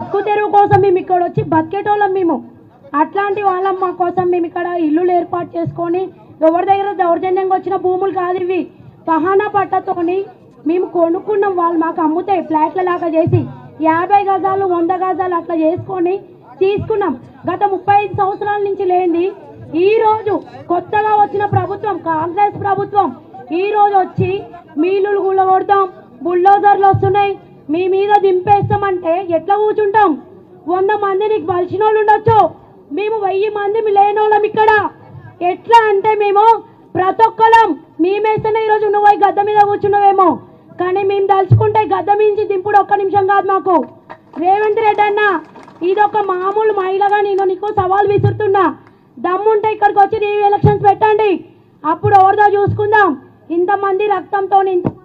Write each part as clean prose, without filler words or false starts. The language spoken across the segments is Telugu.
బతుకు తెరువు కోసం మేము ఇక్కడ వచ్చి బతికేటోళ్ళం మేము. అట్లాంటి వాళ్ళం మా కోసం మేము ఇక్కడ ఇల్లులు ఏర్పాటు చేసుకొని, ఎవరి దగ్గర దౌర్జన్యంగా వచ్చిన భూములు కాదు ఇవి, పహానా పట్టతోని మేము కొనుక్కున్నాం. వాళ్ళు మాకు అమ్ముతే ఫ్లాట్ల లాగా చేసి 50 గజాలు 100 గజాలు అట్లా చేసుకొని తీసుకున్నాం. గత 35 సంవత్సరాల నుంచి లేనిది ఈ రోజు కొత్తగా వచ్చిన ప్రభుత్వం, కాంగ్రెస్ ప్రభుత్వం ఈ రోజు వచ్చి మీలులు గుల్లగొడతాం, బుల్డోజర్లు వస్తున్నాయి, మీ మీద దింపేస్తామంటే ఎట్లా కూర్చుంటాం? 100 మంది నీకు బలిసిన వాళ్ళు ఉండొచ్చు, మేము 1000 మంది లేనోళ్ళం ఇక్కడ. ఎట్లా అంటే మేము ప్రతి ఒక్కరం మేమేస్తేనే ఈరోజు నువ్వు పోయి గద్ద మీద కూర్చున్నావేమో, కానీ మేము దలుచుకుంటే గద్ద మించి దింపుడు ఒక్క నిమిషం కాదు మాకు. రేవంత్ రెడ్డి అన్న, ఇదొక మామూలు మహిళగా నేను నీకు సవాల్ విసురుతున్నా. దమ్ముంటే ఇక్కడికి వచ్చి రీ ఎలక్షన్స్ పెట్టండి, అప్పుడు ఎవరిదో చూసుకుందాం. ఇంతమంది రక్తంతో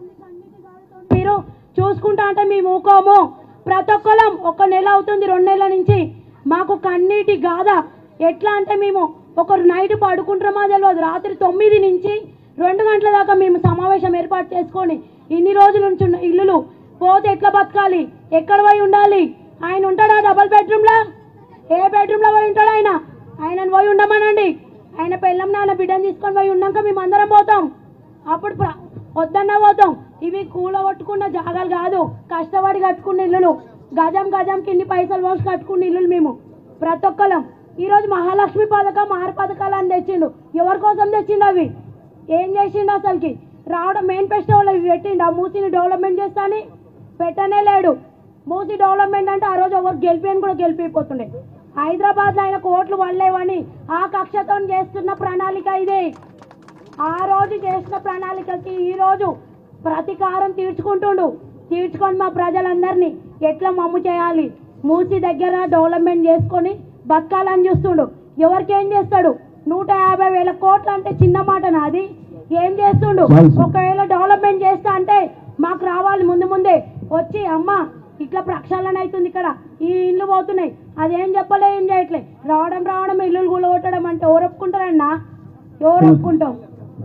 మీరు చూసుకుంటా అంటే మేము ఊకోము. ప్రతి ఒక్కరం 1 నెల అవుతుంది, 2 నెలల నుంచి మాకు కన్నీటి గాథ. ఎట్లా అంటే మేము ఒకరు నైట్ పడుకుంటామో తెలియదు, రాత్రి 9 నుంచి 2 గంటల దాకా మేము సమావేశం ఏర్పాటు చేసుకొని ఇన్ని రోజుల నుంచి ఉన్న ఇల్లులు పోతే ఎట్లా బతకాలి, ఎక్కడ పోయి ఉండాలి? ఆయన ఉంటాడా డబల్ బెడ్రూమ్లా? ఏ బెడ్రూమ్లో పోయి ఉంటాడు ఆయన? ఆయనను పోయి ఉండమనండి. ఆయన పెళ్ళం నాన్న బిడ్డను తీసుకొని పోయి ఉన్నాక మేము అందరం పోతాం, అప్పుడు వద్దన్నా పోతాం. ఇవి కూలగొట్టుకున్న జాగాలు కాదు, కష్టపడి కట్టుకున్న ఇల్లులు, గజం గజంకి ఇన్ని పైసలు పోసి కట్టుకున్న ఇల్లులు మేము ప్రతి ఒక్కరం. ఈరోజు మహాలక్ష్మి పథకం 6 పథకాలు అని తెచ్చిండు. ఎవరి కోసం తెచ్చిండు? అవి ఏం చేసిండు? అసలుకి రావడం మేనిఫెస్టోలో ఇవి పెట్టిండు. ఆ మూసిని డెవలప్మెంట్ చేస్తా అని పెట్టనే లేడు. మూసి డెవలప్మెంట్ అంటే ఆ రోజు ఎవరు గెలిపి కూడా గెలిపిపోతుండే. హైదరాబాద్లో ఆయన కోట్లు పడలేవని ఆ కక్షతో చేస్తున్న ప్రణాళిక ఇదే. ఆ రోజు చేసిన ప్రణాళికకి ఈరోజు ప్రతీకారం తీర్చుకొని మా ప్రజలందరినీ ఎట్లా మమ్ము చేయాలి, మూసి దగ్గర డెవలప్మెంట్ చేసుకొని బతకాలని చూస్తుండు. ఎవరికి ఏం చేస్తాడు? 150,000 కోట్లు అంటే చిన్న మాట నాది. ఏం చేస్తుండు? ఒకవేళ డెవలప్మెంట్ చేస్తా అంటే మాకు రావాలి ముందే వచ్చి, అమ్మ ఇట్లా ప్రక్షాళన అవుతుంది, ఇక్కడ ఈ ఇల్లు పోతున్నాయి, అదేం చెప్పలే, ఏం చేయట్లే, రావడం ఇల్లు కూలగొట్టడం అంటే ఎవరు ఒప్పుకుంటారన్నా? ఎవరు ఒప్పుకుంటాం?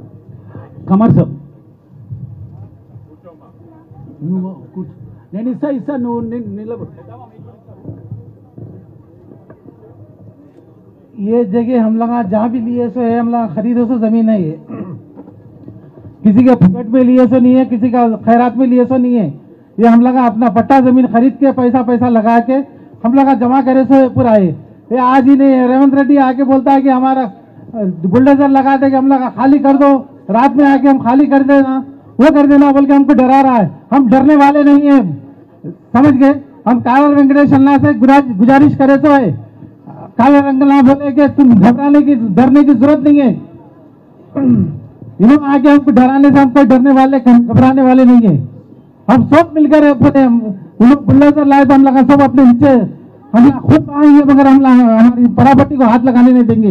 నేను ఇస్తా నువ్వు నిలబడు. ये जगह हम लोग जहाँ भी लिए सो है, हम लोग खरीदो सो जमीन है, ये किसी के पॉकेट में लिए सो नहीं है, किसी का खैरात में लिए सो नहीं है। ये हम लोग अपना पट्टा जमीन खरीद के पैसा लगा के हम लोग जमा करे सो पूरा है। ये आज ही नहीं, रेवंत रेड्डी आके बोलता है कि हमारा बुलडोजर लगा दे, हम लोग खाली कर दो, रात में आके हम खाली कर देना, वो कर देना बोल के हमको डरा रहा है। हम डरने वाले नहीं है, समझ गए? हम काला वेंकटेश अन्ना से गुजारिश करे तो है, काला रंगला बोले कि तुम डरने की जरूरत नहीं है। इन्होंने आके हमको डराने से हमको डरने वाले घबराने वाले नहीं है। हम सब मिलकर अपने बुलडोजर लाए तो हम लोग सब अपने नीचे हम खुद आएंगे, मगर हम हमारी प्रॉपर्टी को हाथ लगाने नहीं देंगे।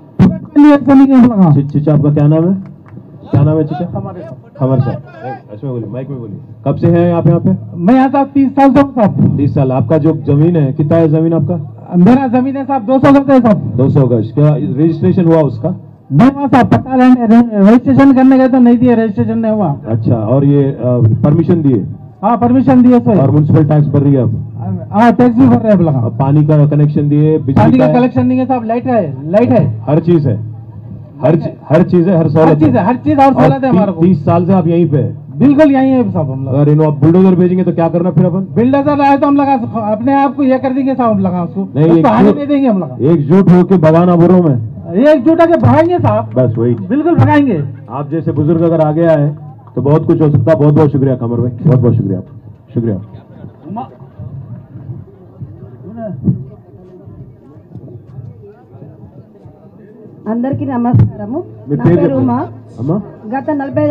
चिचा आपका क्या नाम है? क्या नाम है चिचा? खबर साहब, ऐसे बोलिए, माइक में बोलिए। कब से हैं आप यहाँ पे? मैं यहाँ साहब 30 साल से हूँ साहब। 30 साल। आपका जो जमीन है, कितना है जमीन आपका? मेरा जमीन है साहब 200 गज है साहब। 200 गज। क्या रजिस्ट्रेशन हुआ उसका? नहीं हुआ साहब, पट्टा रजिस्ट्रेशन करने गए तो नहीं दिए, रजिस्ट्रेशन नहीं हुआ। अच्छा, और ये परमिशन दिए? हाँ परमिशन दिए सर। और म्युनिसिपल टैक्स भर रही है आप? हाँ टैक्स भी भर रहे हैं। पानी का कनेक्शन दिए? पानी का कनेक्शन नहीं है साहब, लाइट है, हर चीज है, हर चीज है, हर सहूलत है, हर चीज और सहूलत है हमारे को। 30 साल से आप यहीं पे? बिल्कुल यहीं है साहब हम लोग। अगर इन्हों आप बुलडोजर भेजेंगे तो क्या करना फिर अपन? बिल्डोजर आए तो हम लोग अपने आप को ये कर देंगे साहब, हम लोग उसको नहीं देंगे हम लोग। एकजुट होकर भगाना बोलो में, एकजुट होकर भगाएंगे साहब, बस वही, बिल्कुल भगाएंगे। आप जैसे बुजुर्ग अगर आगे आए तो बहुत कुछ हो सकता है। बहुत बहुत शुक्रिया कमर भाई, बहुत बहुत शुक्रिया, शुक्रिया। అందరికీ నమస్కారము. నా పేరు ఉమా. గత 40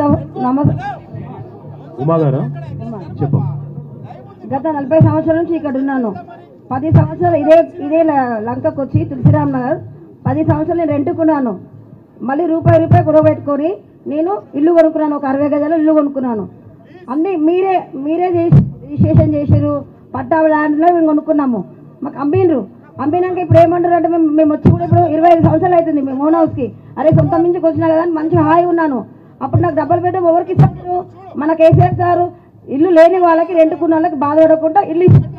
సంవత్సరాల నుంచి ఇక్కడ ఉన్నాను. 10 సంవత్సరాలు ఇదే లంకకు వచ్చి తులసిరామ్ నగర్ 10 సంవత్సరాలు నేను రెంటుకున్నాను. మళ్ళీ రూపాయి కూడబెట్టుకొని నేను ఇల్లు కొనుక్కున్నాను, ఒక 60 గజాలు ఇల్లు కొనుక్కున్నాను. అన్నీ మీరే రిజిస్ట్రేషన్ చేసారు, పట్టా ల్యాండ్లో మేము కొనుక్కున్నాము, మాకు అమ్మినాక ఇప్పుడు ఏమంటారు అంటే మేము వచ్చి కూడా ఇప్పుడు 25 సంవత్సరాలు అవుతుంది మేము ఓన్ హౌస్కి. అరే సొంత మించికి వచ్చినా కదా అని మంచిగా హాయి ఉన్నాను. అప్పుడు నాకు డబల్ బెడ్రూమ్ ఎవరికి ఇస్తారు? మన కేసీఆర్ సారు ఇల్లు లేని వాళ్ళకి, రెంటుకున్న వాళ్ళకి బాధపడకుండా ఇల్లు ఇస్తారు.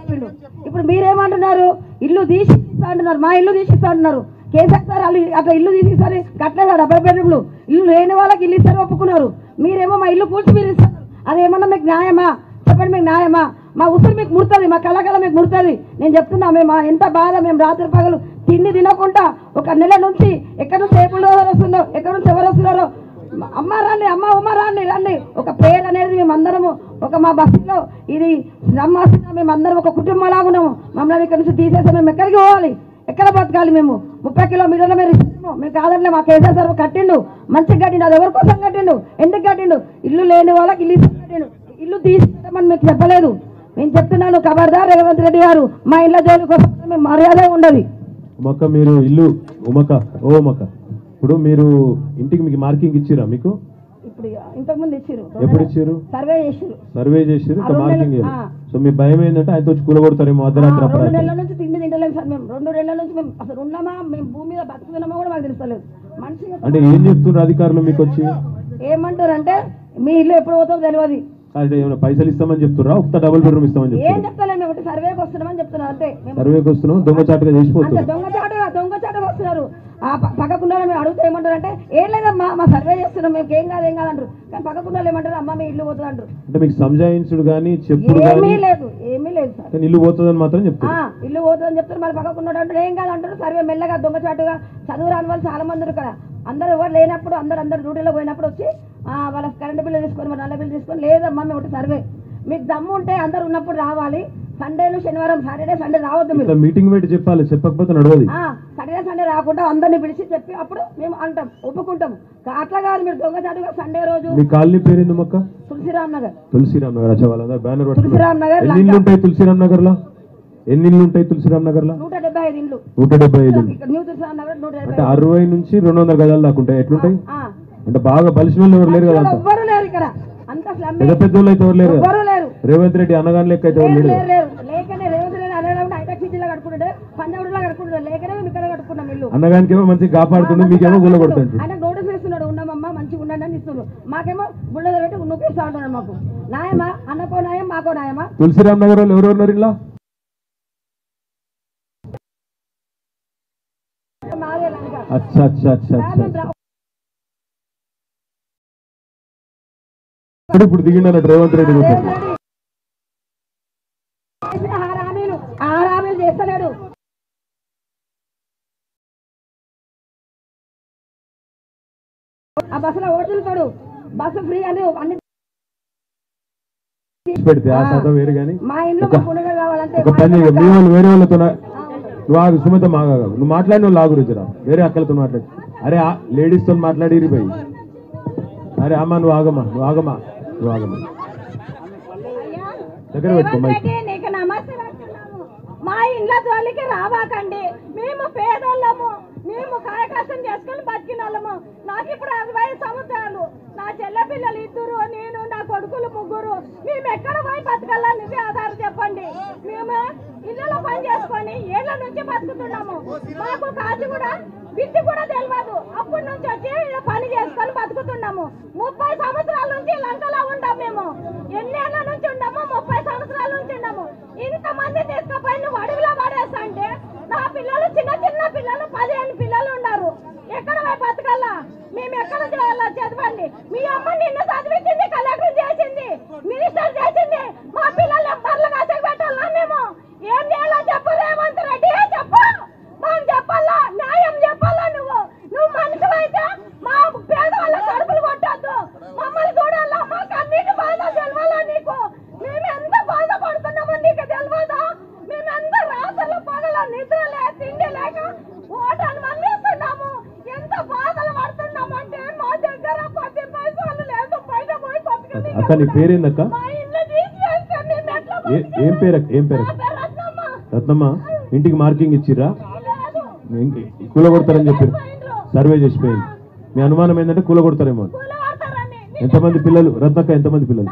చెప్పిండు. ఇప్పుడు మీరేమంటున్నారు? ఇల్లు తీసిస్తా అంటున్నారు, మా ఇల్లు తీసిస్తా అంటున్నారు. కేసీఆర్ సార్ వాళ్ళు అట్లా ఇల్లు తీసిస్తారు, కట్టలేదు 70 బెడ్రూమ్లు. ఇల్లు లేని వాళ్ళకి ఇల్లు ఇస్తారు, ఒప్పుకున్నారు. మీరేమో మా ఇల్లు కూర్చి మీరు ఇస్తారు. అదేమన్నా మీకు న్యాయమా? చెప్పండి, మీకు న్యాయమా? మా ఉసురు మీకు ముడుతుంది, మా కళాకళ మీకు ముడుతుంది. నేను చెప్తున్నా, మేము ఎంత బాధ, మేము రాత్రి పగలు తిండి తినకుండా 1 నెల నుంచి ఎక్కడి నుంచి ఏ బుల్డోజర్ వస్తుందో, ఎక్కడి నుంచి ఎవరు వస్తున్నారో, అమ్మ రండి, అమ్మ ఉమ్మ రండి రండి, ఒక పేరు అనేది మేమందరము ఒక మా బస్సులో ఇది రమ్మాసిన మేమందరం ఒక కుటుంబంలాగా ఉన్నాము. మమ్మల్ని ఇక్కడ నుంచి తీసేస్తే మేము ఎక్కడికి పోవాలి? ఎక్కడ బతకాలి? మేము 30 కిలోమీటర్ల మేము ఇస్తాము. మేము కాదంటే మా కేసీఆర్ సార్ కట్టిండు, మంచిగా కట్టిండు. అది ఎవరి కోసం కట్టిండు? ఎందుకు కట్టిండు? ఇల్లు లేని వాళ్ళకి ఇల్లు కట్టిండు. ఇల్లు తీసుకుంటామని మీకు చెప్పలేదు. నేను చెప్తున్నాను, ఖబర్దార్ రేవంత్ రెడ్డి గారు, మా ఇళ్ళ జోలికి వస్తే మేము మర్యాద ఉండదు. ఉమక్క మీరు ఇల్లు ఉమక్క ఓ ఉమక్క ఇప్పుడు మీరు ఇంటికి మీకు మార్కింగ్ ఇచ్చిరా? మీకు ఇప్పుడు ఇంతకుముందు ఇచ్చారు. ఎప్పుడు ఇచ్చారు? సర్వే చేసారు. సర్వే చేసారు, మార్కింగ్. సో మీ భయం ఏంటంటే ఆయనతో వచ్చి కూలగొడతారేమో అర్ధరాత్రి 2 నెలల నుంచి తిండి తింటలేము సార్. మేము 2 నెలల నుంచి మేము అసలు ఉన్నామా, మేము భూమి మీద బతుకుతున్నామా కూడా మాకు తెలుస్తలేదు. మనిషి అంటే ఏం చెప్తున్నారు అధికారులు మీకు వచ్చి? ఏమంటారు అంటే మీ ఇల్లు ఎప్పుడు పోతుందో తెలియదు. అంటే ఏమైనా పైసలు ఇస్తామని చెప్తురా? ఒక డబుల్ బెడ్రూమ్ ఇస్తామని ఏం చెప్తారు? చెప్తలేము, మేము సర్వేకి వస్తున్నామని చెప్తున్నారు అంతే. సర్వేకి వస్తున్నాం, దొంగచాటుగా చేసిపోతారు. దొంగచాటుగా వస్తున్నారు. ఆ పక్కకున్న మేము అడుగుతూ ఏమంటారు అంటే, ఏం లేదమ్మా మా సర్వే చేస్తున్నాం, మేము ఏం కాదు ఏం కాదంటారు. కానీ పక్కకున్న ఏమంటారు, అమ్మ మీ ఇల్లు పోతుంది అంటారు. అంటే మీకు సంజాయించుడు కానీ చెప్పుడు ఏమీ లేదు, ఏమీ లేదు సార్. కానీ ఇల్లు పోతుందని మాత్రం చెప్తారు. ఇల్లు పోతుందని చెప్తారు. మరి పక్కకున్నాడు అంటారు, ఏం కాదు అంటారు. సర్వే మెల్లగా దొంగచాటుగా చదువు రాని వాళ్ళు చాలా మంది ఇక్కడ. అందరూ ఎవరు లేనప్పుడు అందరు డ్యూటీలో పోయినప్పుడు వచ్చి వాళ్ళ కరెంటు బిల్లు తీసుకొని, మరి నల్ల బిల్లు తీసుకొని, లేదమ్మా మేము ఒకటి సర్వే. మీకు దమ్ము ఉంటే అందరు ఉన్నప్పుడు రావాలి. సండేలు శనివారం సాటర్డే సండే రావద్దు. మీరు మీటింగ్ పెట్టి చెప్పాలి, చెప్పకపోతే నడవదు. సాటర్డే సండే రాకుండా అందరిని పిలిచి చెప్పి అప్పుడు మేము అంటాం, ఒప్పుకుంటాం. అట్లా కాదు మీరు దొంగచాటుగా సండే రోజు. మీ కాలనీ పేరు మొక్క? తులసిరామ్ నగర్. తులసిరామ్ నగర్ అచ్చా, వాళ్ళందరూ బ్యానర్ తులసిరామ్ నగర్. ఎన్ని ఇల్లు ఉంటాయి తులసిరామ్ నగర్ లో? ఎన్ని ఇల్లు ఉంటాయి తులసిరామ్ నగర్ లో? 175 ఇల్లు. 175 న్యూ తులసిరామ్ నగర్ 175. అంటే 60 నుంచి 200 గజాలు దాకా ఉంటాయి. ఎట్లుంటాయి? అంటే బాగా బలిసిన వాళ్ళు ఎవరు లేరు కదా? ఎవ్వరు లేరు ఇక్కడ, అంత పెద్ద పెద్ద వాళ్ళు అయితే ఎవరు లేరు. ఎవరు లేరు. రేవంత్ రెడ్డి అన్నగాని లెక్క అయితే ఎవరు లేరు. లేకనే రేవంత్ రెడ్డి అన్నగారు హైటెక్ సిటీలో కట్టుకుంటే, పంజాబ్లో కట్టుకుంటాడు. లేకనే మేము ఇక్కడ కట్టుకున్నాం ఇల్లు. అన్నగానికి ఏమో మంచిగా కాపాడుతుండే, మీకేమో గుల్ల కొడుతుంటాడు. ఆయన నోటీస్ ఇస్తున్నాడు, ఉన్నామమ్మా మంచిగా ఉండండి అని ఇస్తున్నాడు. మాకేమో బుల్లెట్ పెట్టి నొక్కిస్తా ఉంటున్నాడు. మాకు న్యాయమా? అన్నకో న్యాయం, మాకో న్యాయమా? తులసిరామ్ నగర్ వాళ్ళు ఎవరు ఉన్నారు ఇలా? అచ్చా అచ్చా అచ్చా అచ్చా. ఇప్పుడు దిగిండన్నాడు రేవంత్ రెడ్డి. హామీలు చేస్తలేడు. ఆ బస్సులో ఓడుతాడు, బస్సు ఫ్రీ అని అన్ని పెడితే ఆ శాతం వేరు. కానీ మా ఇంట్లో కావాలంటే ఒక పని మీ వాళ్ళు వేరే వాళ్ళతో నువ్వు ఆగు సుమత మాగా నువ్వు మాట్లాడిన వాళ్ళు ఆగు రుచిరా, వేరే అక్కలతో మాట్లాడి. అరే లేడీస్ తో మాట్లాడి పోయి. అరే అమ్మా నువ్వు ఆగమ్మా, నువ్వు ఆగమ్మా, నువ్వు ఆగమ్మా, దగ్గర పెట్టుకో మైక్. నీకు నమస్తే పెడుతున్నాము. మా ఇండ్ల జోలికి రావాకండి. మేము పేదోళ్ళము, మేము కాయకష్టం చేసుకొని బతికిన వాళ్ళము. నాకు ఇప్పుడు 65 సంవత్సరాలు. నా చెల్ల పిల్లలు 2, నేను నా కొడుకులు 3. మేము ఎక్కడ పోయి బతకాలా? నువ్వే ఆధారం చెప్పండి. మేము ఇళ్ళలో పని చేసుకొని ఏళ్ల నుంచి బతుకుతున్నాము. మాకు కాజు కూడా విద్య కూడా తెలియదు. అప్పటి నుంచి వచ్చి పని చేసుకొని బతుకుతున్నాము. 30 సంవత్సరాల నుంచి లంకలో ఉండాము. మేము ఎన్నేళ్ల నుంచి ఉండము? 30 సంవత్సరాల నుంచి ఉండము. ఇంతమంది తీసుకుపోయి నువ్వు అడవిలో పడేస్తా అంటే, నా పిల్లలు చిన్న చిన్న పిల్లలు 15 పిల్లలు ఉన్నారు. ఎక్కడ పోయి బతకాలా? మేము ఎక్కడ చేయాలా? చదవండి. మీ అమ్మ నిన్ను చదివించింది, కలెక్టర్ చేసింది, మినిస్టర్ చేసింది. మా పిల్లలు ఎప్పర్లు కాసే పెట్టాలా? మేము ఏం చేయాలో చెప్పు రేవంత్ రెడ్డి, చెప్పు. మనం చెప్పాలా, న్యాయం చెప్పాలా? నువ్వు మనిషివైతే మా పేదవాళ్ళ కడుపులు కొట్టద్దు. మమ్మల్ని చూడాలా? మాకు అన్నిటి బాధ తెలవాలా నీకు? మేము ఎంత బాధపడుతున్నామో నీకు తెలియదా? మేము ఎంత రాత్రులు పగల నిద్ర లేక తిండి లేక ఓటలు మళ్ళీస్తున్నాము. ఎంత బాధలు పడుతున్నాము అంటే మా దగ్గర 10 పైసలు లేదు. బయట పోయి అక్క నీ పేరేందక్క? మా ఇల్లు తీసేస్తే మేము ఎట్లా ఏం పేరు? ఏం పేరు? రత్నమ్మ. ఇంటికి మార్కింగ్ ఇచ్చిర్రా? కూలగొడతారని చెప్పారు, సర్వే చేసిపోయింది. మీ అనుమానం ఏంటంటే కూలగొడతారేమో. ఎంతమంది పిల్లలు రత్నక్క? ఎంతమంది పిల్లలు?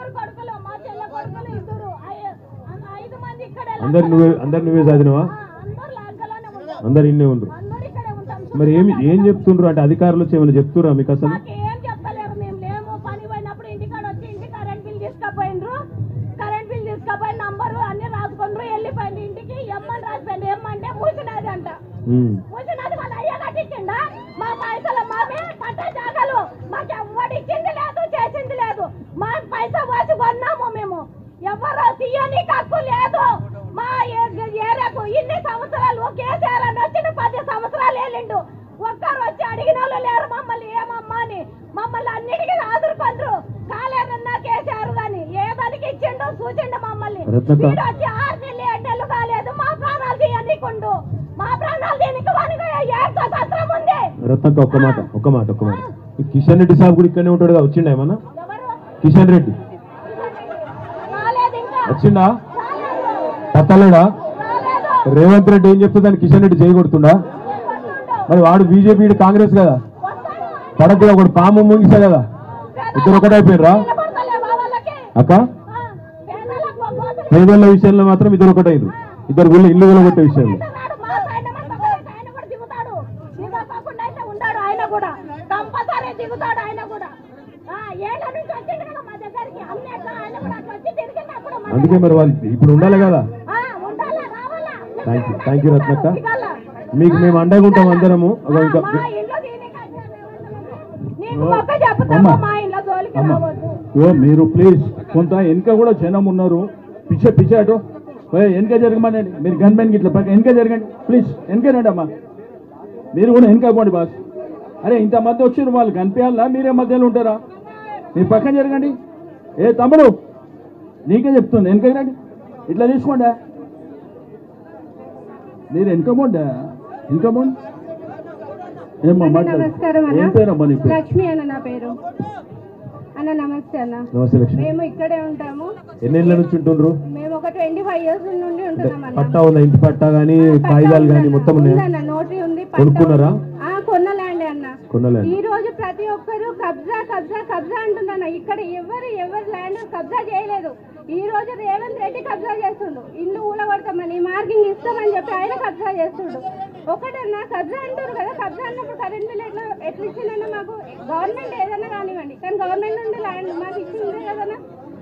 అందరు నువ్వే చదివినవా? అందరు ఇన్నే ఉండరు. మరి ఏం చెప్తుండ్రు అంటే అధికారులు వచ్చి ఏమైనా చెప్తుర్రా మీకు? అసలు కరెంట్ బిల్ తీసుకపోయి నంబరు అన్ని రాసుకుండ్రు. వచ్చినది వాళ్ళ అయ్య కట్టించిండా? మా పైసలు మామే పట్ట జాగాలు మాకు ఎవరు ఇచ్చింది లేదు, చేసింది లేదు. మా పైసా వచ్చి కొన్నాము మేము. ఎవరో తీయని హక్కు లేదు. మా ఏరియాకు ఇన్ని సంవత్సరాలు కేసీఆర్ అని వచ్చిన 10 సంవత్సరాలు వెళ్ళిండు. ఒక్కరు వచ్చి అడిగిన వాళ్ళు లేరు మమ్మల్ని ఏమమ్మా అని. మమ్మల్ని అన్నిటికీ ఆదురుకుంటారు. కాలేదన్నా కేసీఆర్ గాని ఏదానికి ఇచ్చిండు చూచిండు మమ్మల్ని. వీడు వచ్చి 6 నెలలు 7 నెలలు కాలేదు మా ప్రాణాలు తీయనికుండు. మా ప్రాణాలు దీనికి స్వతంత్రం ఉంది. రత్నక్క ఒక్క మాట ఈ కిషన్ రెడ్డి సాబ్ కూడా ఇక్కడనే ఉంటాడు కదా, వచ్చిండా ఏమన్నా? కిషన్ రెడ్డి వచ్చిండా? పత్తలేడా? రేవంత్ రెడ్డి ఏం చెప్తే దాన్ని కిషన్ రెడ్డి చేయగొడుతుండా? మరి వాడు బీజేపీ కాంగ్రెస్ కదా, పడద్దు ఒకటి పాము ముంగిసా కదా, ఇద్దరు ఒకటైపోయినరా అక్క? పేదల విషయంలో మాత్రం ఇద్దరు ఒకటైదు, ఇద్దరు గుళ్ళు ఇల్లు కొట్టే విషయంలో. అందుకే మరి వాళ్ళు ఇప్పుడు ఉండాలి కదా. థ్యాంక్ యూ రత్నక్క, మీకు మేము అండగా ఉంటాం అందరము. ఇంకా మీరు ప్లీజ్ కొంత వెనక కూడా జనం ఉన్నారు, పిచ్చ అటు వెనక జరగమనండి. మీరు గన్మెన్ ఇట్లా వెనక జరగండి ప్లీజ్, వెనకనండి అమ్మా. మీరు కూడా వెనక పోండి బాస్. అరే ఇంతమంది వచ్చారు, వాళ్ళు కనిపించాలా? మీరే మధ్యలో ఉంటారా? మీరు పక్కన జరగండి. ఏ తమ్ముడు నీకే చెప్తుంది, వెనక రండి, ఇట్లా తీసుకోండి. మీరు వెనక పోండి. ఏమ్మా నమస్కారం ఏం పేరమ్మా నీ పేరు? లక్ష్మి అన్న నా పేరు. అన్న నమస్తే అన్న. నమస్తే లక్ష్మి. మేము ఇక్కడే ఉంటాము. ఎన్ని ఏళ్ళ నుంచి ఉంటుండ్రు? మేము ఒక 25 years నుండి ఉంటున్నాం అన్న. పట్టా ఉందా? ఇంటి పట్టా గానీ కాగితాలు గానీ మొత్తం ఉన్నాయా? నోటరీ ఉంది. కొనుక్కున్నారా? కొన్న ల్యాండ్ అన్న. కొనలేదు. ఈ రోజు ప్రతి ఒక్కరు కబ్జా అంటున్నా. ఇక్కడ ఎవరు ల్యాండ్ కబ్జా చేయలేదు. ఈ రోజు రేవంత్ రెడ్డి కబ్జా చేస్తుండు. ఇల్లు ఊలగొడతామని, మార్కింగ్ ఇస్తామని చెప్పి ఆయన కబ్జా చేస్తుండు. ఒకటన్నా కబ్జా అంటారు కదా, కబ్జా అన్నప్పుడు కరెంట్ బిల్ ఎట్లా ఇచ్చిందన్న మాకు? గవర్నమెంట్ ఏదన్నా కానివ్వండి, కానీ గవర్నమెంట్ నుండి ల్యాండ్ మాకు ఇచ్చింది కదన్నా.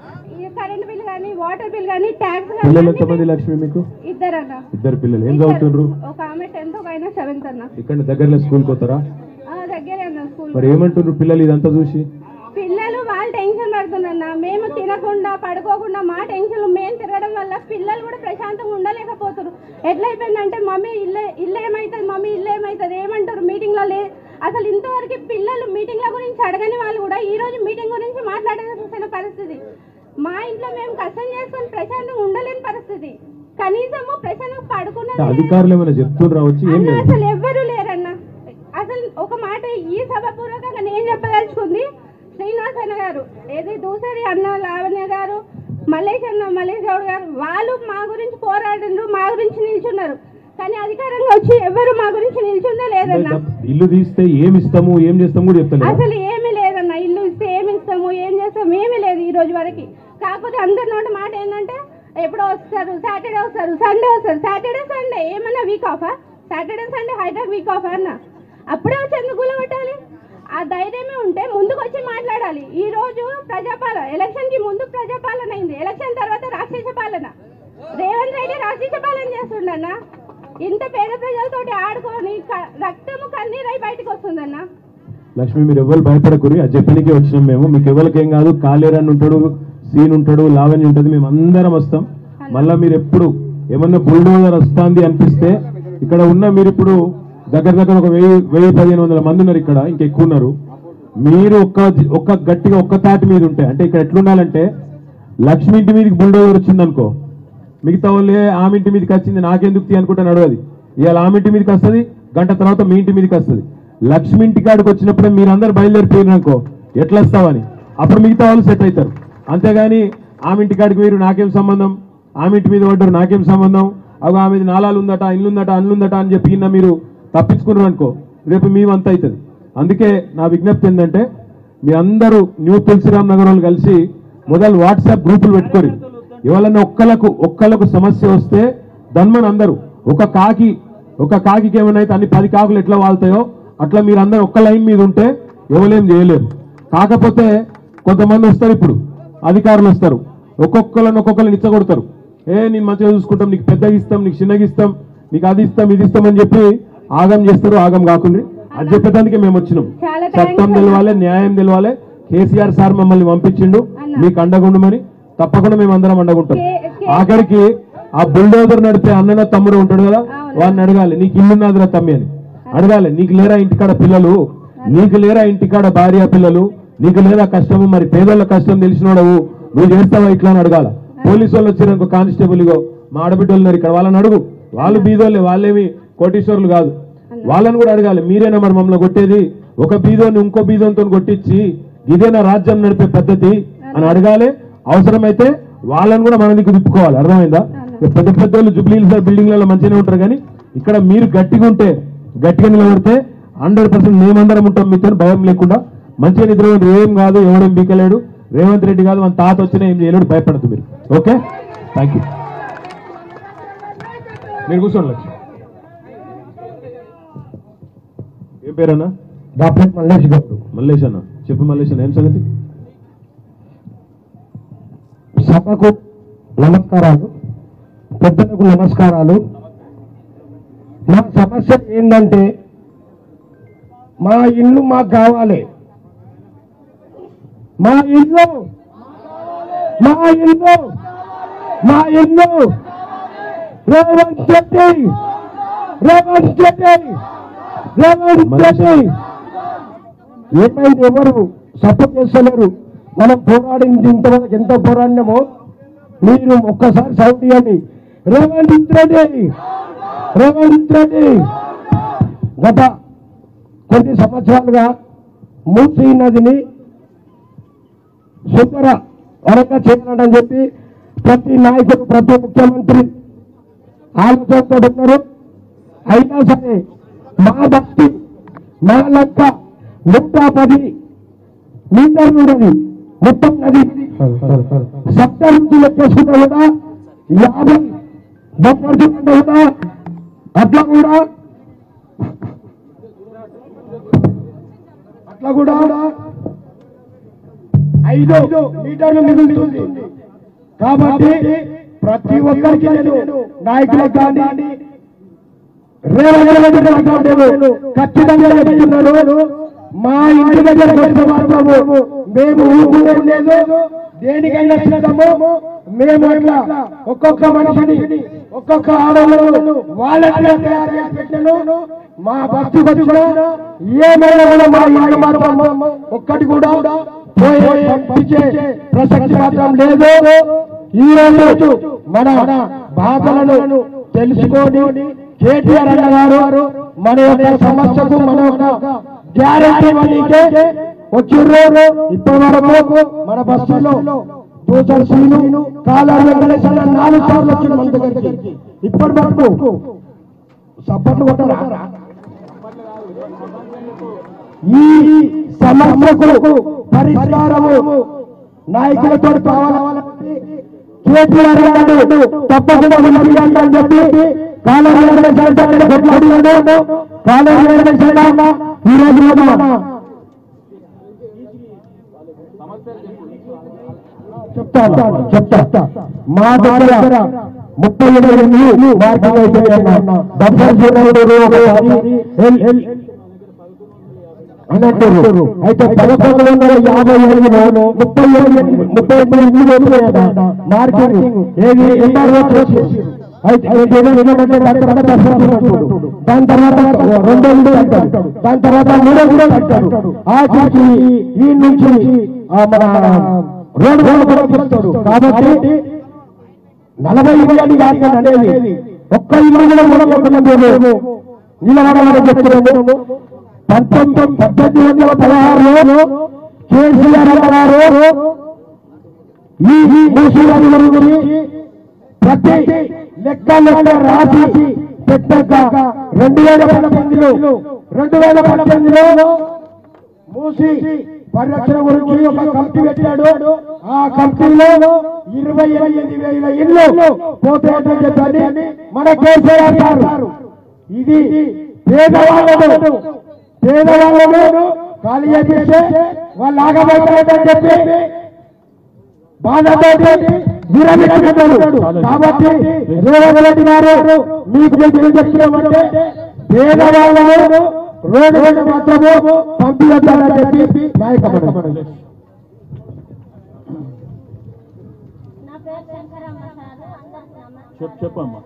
కరెంట్ బిల్ కానీ, వాటర్ బిల్ కానీ, ట్యాక్స్ కానీ. లక్ష్మి మీకు ఇద్దరన్న. ఇద్దరు పిల్లలు ఏం చదువుతుండ్రు? ఒక ఆమె 10th, ఒక ఆయన 7th అన్న. ఇక్కడ దగ్గరలో స్కూల్ పోతారా? దగ్గరే అన్న స్కూల్. మరి ఏమంటుండ్రు పిల్లలు ఇదంతా చూసి? పిల్లలు వాళ్ళు టెన్షన్ పడుతున్నా. మేము తినకుండా పడుకోకుండా మా టెన్షన్ మేము తిరగడం వల్ల పిల్లలు కూడా ప్రశాంతంగా ఉండలేకపోతున్నారు. ఎట్లయిపోయిందంటే మమ్మీ ఇల్లు ఏమవుతుంది, మమ్మీ ఇల్లు ఏమవుతుంది ఏమంటారు మీటింగ్లో అసలు ఇంతవరకు పిల్లలు మీటింగ్ల గురించి అడగని వాళ్ళు కూడా ఈ రోజు మీటింగ్ గురించి మాట్లాడాల్సిన పరిస్థితి. మా ఇంట్లో మేము కష్టం చేసుకొని ప్రశాంతంగా ఉండలేని పరిస్థితి. కనీసము ప్రశాంతంగా పడుకున్న అధికారులు ఏమైనా చెప్తున్నారు? అసలు ఎవ్వరూ లేరన్న. అసలు ఒక మాట ఈ సభాపూర్వకంగా నేను చెప్పదలుచుకుంది, శ్రీనివాస్ అన్న గారు, ఏది దూసరి అన్న, లావణ్య గారు, మల్లేష్ గౌడ్ గారు, వాళ్ళు మా గురించి పోరాడిండ్రు, మా గురించి నిల్చున్నారు. కానీ అధికారంగా వచ్చి ఎవరు మా గురించి నిల్చుందో లేదన్న. ఇల్లు తీస్తే ఏమి ఇస్తాము ఏం చేస్తాము కూడా చెప్తాను. అసలు ఏమీ లేదన్న. ఇల్లు ఇస్తే ఏమి ఇస్తాము ఏం చేస్తాము ఏమీ లేదు ఈ రోజు వరకు. కాకపోతే అందరి నోటి మాట ఏంటంటే ఎప్పుడో వస్తారు, సాటర్డే వస్తారు, సండే వస్తారు. సాటర్డే సండే ఏమన్నా వీక్ ఆఫా? Saturday Sunday Hyderabad week off అన్న. అప్పుడే వచ్చి ఎందుకు కూలగొట్టాలి? ఆ ధైర్యమే ఉంటే ముందుకు వచ్చి మాట్లాడాలి. ఈ రోజు ప్రజాపాలన, ఎలక్షన్ కి ముందు ప్రజాపాలన అయింది, ఎలక్షన్ తర్వాత రాక్షస పాలన. రేవంత్ రెడ్డి రాక్షస పాలన చేస్తుండన్న. ఇంత పేద ప్రజలతోటి ఆడుకొని రక్తము కన్నీరై బయటకు వస్తుందన్న. లక్ష్మి మీరు ఎవరు భయపడకూరి, అది చెప్పడానికి వచ్చినాం మేము. మీకు ఎవరికేం కాదు. కాలేరన్ ఉంటాడు, సీన్ ఉంటాడు, లావణ్య ఉంటుంది, మేము అందరం వస్తాం. మళ్ళా మీరు ఎప్పుడు ఏమన్నా బుల్డోజర్ వస్తుంది అనిపిస్తే ఇక్కడ ఉన్న మీరు ఇప్పుడు దగ్గర ఒక 1000-1500 మంది ఉన్నారు ఇక్కడ, ఇంకెక్కువ ఉన్నారు. మీరు ఒక్క గట్టిగా ఒక్క తాటి మీద ఉంటే, అంటే ఇక్కడ ఎట్లుండాలంటే లక్ష్మి ఇంటి మీదకి బుల్డోజర్ వచ్చింది అనుకో, మిగతా వాళ్ళే ఆమె ఇంటి మీదకి వచ్చింది నాకెందుకు అనుకుంటే నడవది. ఇవాళ ఆమె ఇంటి మీదకి వస్తుంది, గంట తర్వాత మీ ఇంటి మీదకి వస్తుంది. లక్ష్మి ఇంటి కాడికి వచ్చినప్పుడే మీరు అందరు బయలుదేరిపోయినారు అనుకో, ఎట్లా వస్తావని అప్పుడు మిగతా వాళ్ళు సెట్ అవుతారు. అంతేగాని ఆమె ఇంటి కాడికి మీరు నాకేం సంబంధం, ఆమె ఇంటి మీద పడ్డారు నాకేం సంబంధం, అవి ఆమె నాలాలు ఉందట, ఇల్లుందట, అన్నుందట అని చెప్పి మీరు తప్పించుకున్నారు అనుకో, రేపు మేమంత అవుతుంది. అందుకే నా విజ్ఞప్తి ఏంటంటే మీ అందరూ న్యూ తులసిరామ్ నగర్ వాళ్ళు కలిసి మొదలు వాట్సాప్ గ్రూపులు పెట్టుకోరు. ఎవరన్నా ఒక్కళ్ళకు సమస్య వస్తే దన్మని అందరూ ఒక కాకి ఏమైనా అయితే అన్ని 10 కాకులు ఎట్లా వాళ్తాయో అట్లా మీరు అందరూ ఒక్క లైన్ మీద ఉంటే ఎవరేం చేయలేరు. కాకపోతే కొంతమంది వస్తారు, ఇప్పుడు అధికారులు వస్తారు, ఒక్కొక్కరిని ఇచ్చగొడతారు. నేను మంచిగా చూసుకుంటాం, నీకు పెద్దగా ఇస్తాం, నీకు చిన్నగా ఇస్తాం, నీకు అది ఇస్తాం ఇది ఇస్తామని చెప్పి ఆగం చేస్తారు, ఆగం కాకుండా అది చెప్పేదానికి మేము వచ్చినాం. చాలా చట్టం తెలవాలి, న్యాయం తెలవాలి. కేసీఆర్ సార్ మమ్మల్ని పంపించిండు మీకు అండగుండమని, తప్పకుండా మేము అందరం అండగుంటాం. ఆఖరికి ఆ బుల్డోజర్ నడిపే అన్నన తమ్ముడు ఉంటాడు కదా, వాడిని అడగాలి నీకు ఇల్లున్నదిరా తమ్మి అని అడగాలి. నీకు లేరా ఇంటికాడ పిల్లలు, నీకు లేరా ఇంటికాడ భార్య పిల్లలు, నీకు లేదా కష్టము, మరి పేదోళ్ళ కష్టం తెలిసినోడవు, నువ్వు చేస్తావా ఇట్లా అని అడగాల. పోలీసు వాళ్ళు వచ్చినాక కానిస్టేబుల్ ఇగో మా ఆడబిడ్డలు ఉన్నారు ఇక్కడ, వాళ్ళని అడుగు, వాళ్ళు బీదోళ్ళే, వాళ్ళేమి కోటీశ్వరులు కాదు, వాళ్ళని కూడా అడగాలి. మీరేనా మరి మమ్మల్ని కొట్టేది, ఒక బీదోని ఇంకో బీదోనితో కొట్టించి ఇదేనా రాజ్యం నడిపే పద్ధతి అని అడగాలి. అవసరమైతే వాళ్ళని కూడా మన దిక్కు తిప్పుకోవాలి. అర్థమైందా? పెద్ద పెద్ద వాళ్ళు జుబ్లీ బిల్డింగ్లలో మంచిగానే ఉంటారు, కానీ ఇక్కడ మీరు గట్టిగా ఉంటే, గట్టిగా నిలబడితే 100% మేమందరం ఉంటాం మీతో, భయం లేకుండా మంచిగా నిద్ర. ఏం కాదు, ఎవడేం బీకలేడు, రేవంత్ రెడ్డి కాదు మన తాత వచ్చినా ఏం చేయలేడు, భయపడదు మీరు. Okay, thank you. మీరు కూర్చోండి. లక్ష్మి ఏం పేరన్నా? డాక్టర్ మల్లేష్ గౌడ్. మల్లేష్ అన్న, చెప్పు మల్లేష్ అన్న, ఏం సంగతి? సభకు నమస్కారాలు, పెద్దలకు నమస్కారాలు. మా సమస్య ఏంటంటే మా ఇల్లు మాకు కావాలి, మా ఇల్లు మా ఇల్లు మా ఇల్లు రేవంత్ రెడ్డి రేవంత్ రెడ్డి రేవంత్ రెడ్డి ఏమైంది? ఎవరు సపోర్ట్ చేస్తలేరు. మనం పోరాడింది ఇంతవరకు ఎంత పోరాడినామో మీరు ఒక్కసారి సౌండ్ ఇవ్వండి. రేవంత్ రెడ్డి రేవంత్ రెడ్డి గత కొన్ని సంవత్సరాలుగా మూసీ నదిని శుభ్ర వరంగా చేయాలని చెప్పి ప్రతి నాయకుడు, ప్రతి ముఖ్యమంత్రి ఆలోచనతో ఉన్నారు. అయినా సరే మా భక్తి, మా లెక్క 110 మీటర్లు ఉన్నది మొత్తం నది. సప్త నుంచి లెక్కేసుకుంటే కూడా 50 బొప్పర్స్ కూడా అట్లా కూడా 5 మీటర్లు మిగులుతుంది. కాబట్టి ప్రతి ఒక్కరికి నేను నాయకులకు కానీ రేవంత్ ఖచ్చితంగా చెప్తున్నాను, మా ఇంటి దగ్గర మేము ఊరుకునేది దేనికైనా సిద్ధము. మేము అట్లా ఒక్కొక్క మనిషిని, ఒక్కొక్క ఆడవాళ్ళు వాళ్ళని తయారు చేసి పెట్టాను. మా భక్తి వచ్చిన ఏమైనా కూడా మా ఇంటి మాత్రం ఒక్కటి కూడా పంపించే ప్రసక్తి మాత్రం లేదు. ఈ రోజు మన బాధలను తెలుసుకొని కేటీఆర్ అన్నగారు మన యొక్క సమస్యకు మన యొక్క గ్యారెంటీ వచ్చిర్రు. ఇప్పటి వరకు మన బస్సులో దూసర్ సీను కాలాలు వెంకటేశ్వర 4 సార్లు వచ్చిన మన దగ్గరికి. ఇప్పటి వరకు సపోర్ట్ కొట్టరా? ఈ సమస్యకు పరిష్కారము నాయకులతో కావాలని కేటీఆర్ గారు తప్పకుండా అని చెప్పి కాలాలు ఈ రోజు చెప్తా మా దగ్గర 37 మార్పులు అనంటారు. అయితే 1157లో 38 మార్కెటింగ్ ఏది అయితే దాని తర్వాత 2 ఇళ్ళు అంటారు, దాని తర్వాత 3 కూడా అంటారు. ఆఖరికి ఈ నుంచి మన రోడ్డు చెప్తాడు. కాబట్టి 40 ఇళ్ళు అనేది ఒక్క ఇల్లు కూడా మేము నిలబడాలని చెప్తున్నాము. 1816లో కేసీఆర్ గారు ఈ మూసీ నది గురించి ప్రతి లెక్క రాసి పెట్టాక 2018లో మూసీ పరిరక్షణ గురించి ఒక కమిటీ పెట్టాడు. ఆ కమిటీలో 28,000 ఇళ్ళు పోతాయని చెప్పని మన కేసీఆర్ గారు ఇది పేదవాళ్ళను ఖాళీ చేస్తే వాళ్ళు ఆగబోతారని చెప్పి బాధతో విరమిస్తున్నాడు. కాబట్టి రేవంత్ రెడ్డి గారు మీకు చెప్తున్నామంటే పేదవాళ్ళను రోడ్డు మీద మాత్రమే పంపించాలని చెప్పి నాయకమని. చెప్పమ్మా.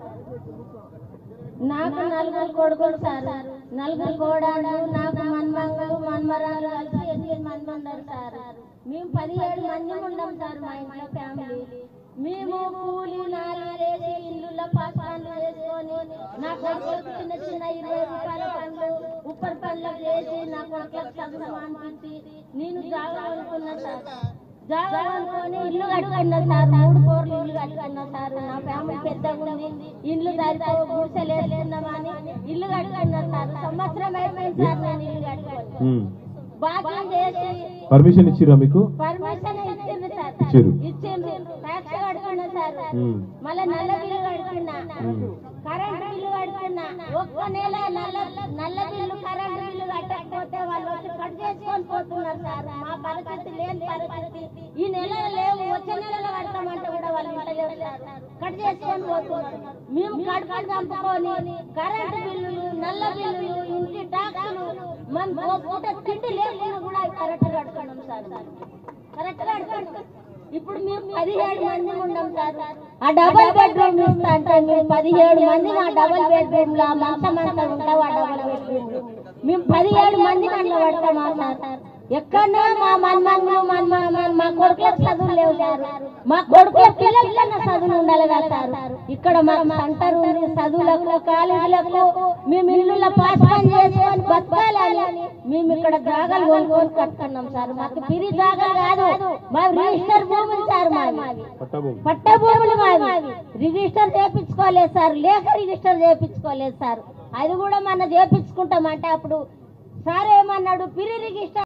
నాకు నలుగురు కొడుకులు సార్, నలుగురు కోడళ్ళు, నాకు మన్మంగలు మన్మరాలు కలిసి 8 మంది ఉన్నారు సార్. మేము 17 మంది ఉన్నాం సార్ మా ఇంట్లో ఫ్యామిలీ. మేము కూలి నాలుగు వేసి ఇల్లులో పాస్పాన్లు వేసుకొని నా కొడుకులకు చిన్న చిన్న 20 రూపాయల పనులు ఉప్పర్ పనులకు చేసి నా కొడుకులకు చదువు అనిపించి నేను జాగా అనుకున్నా సార్. జాగా అనుకొని ఇల్లు కట్టుకున్నా సార్. 3 కోర్లు ఇల్లు కట్టుకున్నా సార్. నా ఫ్యామిలీ పెద్దగా ఉంది, ఇల్లు సరిపోయి గుడిసెలు వేసుకున్నామని ఇల్లు కట్టుకున్నా సార్. సంవత్సరం అయిపోయింది సార్ నేను ఇల్లు కట్టుకొని. బాధ్యం చేసి పర్మిషన్ ఇచ్చిరా మీకు? పర్మిషన్ ఇచ్చింది సార్. ఇచ్చింది. ట్యాక్స్ కడుతున్నా సార్. మళ్ళీ నల్ల బిల్లు కడుతున్నా, కరెంట్ బిల్లు కడుతున్నా. ఒక్క నెల నల్ల బిల్లు కరెంట్ బిల్లు కట్టకపోతే వాళ్ళు వచ్చి కట్ చేసుకొని పోతున్నారు సార్. మా పరిస్థితి లేని పరిస్థితి. ఈ నెల లేవు, వచ్చే నెలలో కడతామంటే కూడా వాళ్ళు ఇవ్వలేరు సార్. కట్ చేసుకొని పోతున్నారు. మేము కడుపులు చంపుకొని కరెంట్ బిల్లులు, నల్ల బిల్లులు, ఇంటి ట్యాక్సులు, మనం పూట తిండి లేకుండా కూడా కరెక్ట్ కడుతున్నాం సార్. కరెక్ట్ కడుతున్నాం. ఇప్పుడు మేము 17 మంది ఉన్నాం సార్. ఆ డబల్ బెడ్రూమ్ ఇస్తా అంటే మేము 17 మంది ఆ డబల్ బెడ్రూమ్ లో మంచం అంతా ఉంటావు. ఆ డబల్ బెడ్రూమ్ మేము 17 మంది దాంట్లో పడతామా సార్? ఎక్కడో మా మా కొడుకులకు చదువులు లేవు సార్. మా కొడుకుల పిల్లలకన్నా చదువులు ఉండాలి కదా సార్. ఇక్కడ మాకు సెంటర్ ఉంది చదువులకు, కాలేజీలకు. మేము ఇల్లులో పాస్ చేసుకొని బతకాలని మేము ఇక్కడ జాగాలు కొనుక్కొని కట్టుకున్నాం సార్. మాకు పిరి జాగాలు కాదు, మా రిజిస్టర్ భూములు సార్. మావి పట్ట భూములు మావి. రిజిస్టర్ చేయించుకోలేదు సార్, లేక రిజిస్టర్ చేయించుకోలేదు సార్. అది కూడా మన చేయించుకుంటామంటే అప్పుడు సార్ ఏమన్నాడు, పిరి రిజిస్టర్